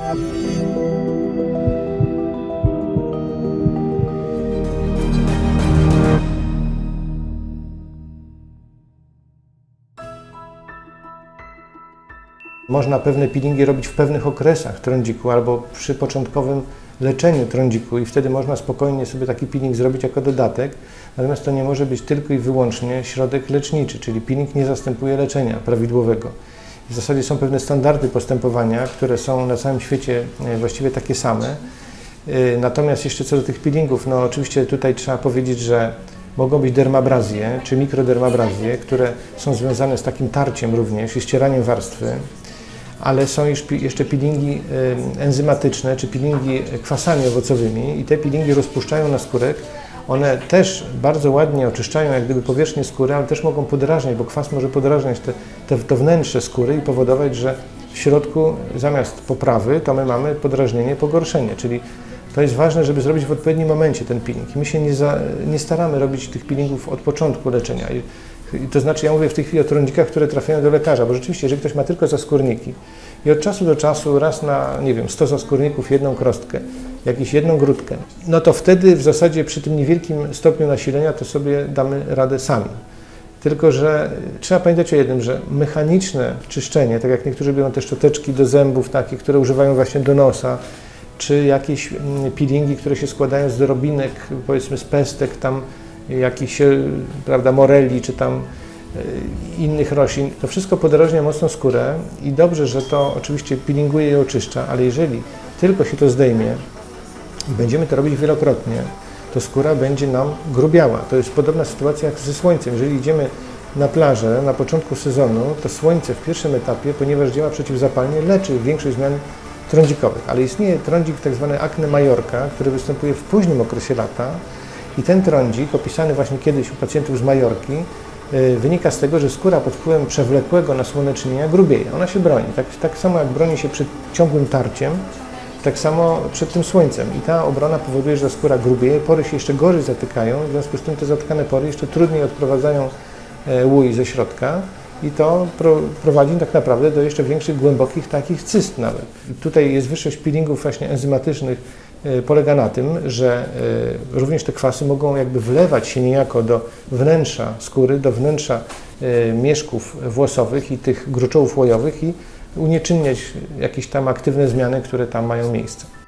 Można pewne peelingi robić w pewnych okresach trądziku albo przy początkowym leczeniu trądziku i wtedy można spokojnie sobie taki peeling zrobić jako dodatek. Natomiast to nie może być tylko i wyłącznie środek leczniczy, czyli peeling nie zastępuje leczenia prawidłowego. W zasadzie są pewne standardy postępowania, które są na całym świecie właściwie takie same. Natomiast jeszcze co do tych peelingów, no oczywiście tutaj trzeba powiedzieć, że mogą być dermabrazje czy mikrodermabrazje, które są związane z takim tarciem również i ścieraniem warstwy, ale są jeszcze peelingi enzymatyczne czy peelingi kwasami owocowymi i te peelingi rozpuszczają naskórek. One też bardzo ładnie oczyszczają jak gdyby powierzchnię skóry, ale też mogą podrażniać, bo kwas może podrażniać to wnętrze skóry i powodować, że w środku zamiast poprawy to my mamy podrażnienie, pogorszenie, czyli to jest ważne, żeby zrobić w odpowiednim momencie ten peeling. My się nie staramy robić tych peelingów od początku leczenia. I to znaczy, ja mówię w tej chwili o trądzikach, które trafiają do lekarza, bo rzeczywiście, jeżeli ktoś ma tylko zaskórniki i od czasu do czasu raz na, nie wiem, 100 zaskórników, jedną krostkę, jedną grudkę, no to wtedy w zasadzie przy tym niewielkim stopniu nasilenia to sobie damy radę sami. Tylko że trzeba pamiętać o jednym, że mechaniczne czyszczenie, tak jak niektórzy biorą te szczoteczki do zębów, takie, które używają właśnie do nosa, czy jakieś peelingi, które się składają z drobinek, powiedzmy z pestek, tam jakichś, prawda, moreli, czy tam innych roślin, to wszystko podrażnia mocno skórę i dobrze, że to oczywiście peelinguje i oczyszcza, ale jeżeli tylko się to zdejmie i będziemy to robić wielokrotnie, to skóra będzie nam grubiała. To jest podobna sytuacja jak ze słońcem. Jeżeli idziemy na plażę na początku sezonu, to słońce w pierwszym etapie, ponieważ działa przeciwzapalnie, leczy większość zmian trądzikowych, ale istnieje trądzik tak zwany acne Majorka, który występuje w późnym okresie lata i ten trądzik, opisany właśnie kiedyś u pacjentów z Majorki, wynika z tego, że skóra pod wpływem przewlekłego nasłonecznienia grubieje. Ona się broni, tak samo jak broni się przed ciągłym tarciem, tak samo przed tym słońcem i ta obrona powoduje, że skóra grubieje, pory się jeszcze gorzej zatykają, w związku z tym te zatkane pory jeszcze trudniej odprowadzają łój ze środka i to prowadzi tak naprawdę do jeszcze większych, głębokich takich cyst nawet. Tutaj jest wyższość peelingów właśnie enzymatycznych polega na tym, że również te kwasy mogą jakby wlewać się niejako do wnętrza skóry, do wnętrza mieszków włosowych i tych gruczołów łojowych i unieczynniać jakieś tam aktywne zmiany, które tam mają miejsce.